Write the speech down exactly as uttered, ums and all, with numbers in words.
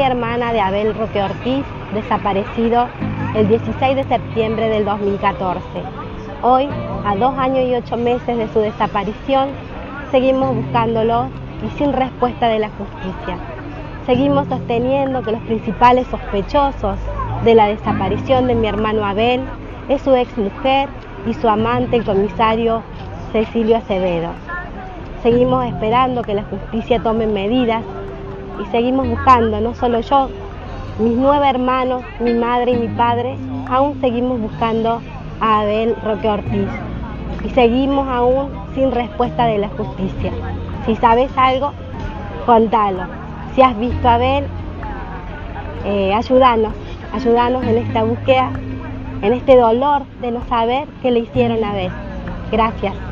hermana de Abel Roque Ortiz, desaparecido el dieciséis de septiembre del dos mil catorce. Hoy, a dos años y ocho meses de su desaparición, seguimos buscándolo y sin respuesta de la justicia. Seguimos sosteniendo que los principales sospechosos de la desaparición de mi hermano Abel es su ex mujer y su amante, el comisario Cecilio Acevedo. Seguimos esperando que la justicia tome medidas y seguimos buscando, no solo yo, mis nueve hermanos, mi madre y mi padre, aún seguimos buscando a Abel Roque Ortiz y seguimos aún sin respuesta de la justicia. Si sabes algo, contalo. Si has visto a Abel, eh, ayúdanos, ayúdanos en esta búsqueda, en este dolor de no saber qué le hicieron a Abel. Gracias.